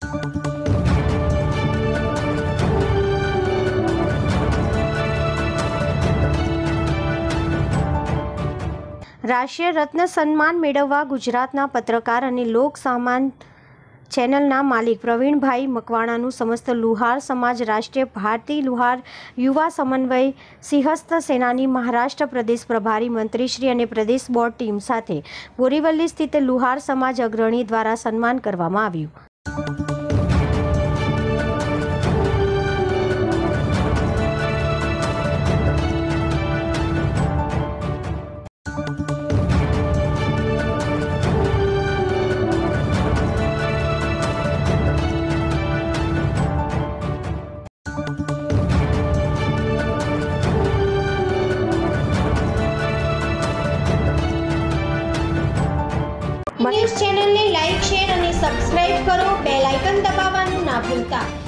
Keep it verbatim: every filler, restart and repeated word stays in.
રાષ્ટ્રીય રત્ન સન્માન મેળવવા ગુજરાતના પત્રકાર અને લોક સામાન ચેનલના માલિક પ્રવીણભાઈ મકવાણાનું સમસ્ત લુહાર સમાજ રાષ્ટ્રીય ભારતીય લુહાર યુવા સમન્વય સિંહસ્થ સેનાની મહારાષ્ટ્ર પ્રદેશ પ્રભારી મંત્રીશ્રી અને પ્રદેશ બોર્ડ ટીમ સાથે બોરીવલી સ્થિત લુહાર સમાજ અગ્રણી દ્વારા સન્માન કરવામાં આવ્યું. ન્યૂઝ ચેનલને લાઈક, શેર અને સબસ્ક્રાઇબ કરો. બેલ આઇકન દબાવવાનું ના ભૂલતા.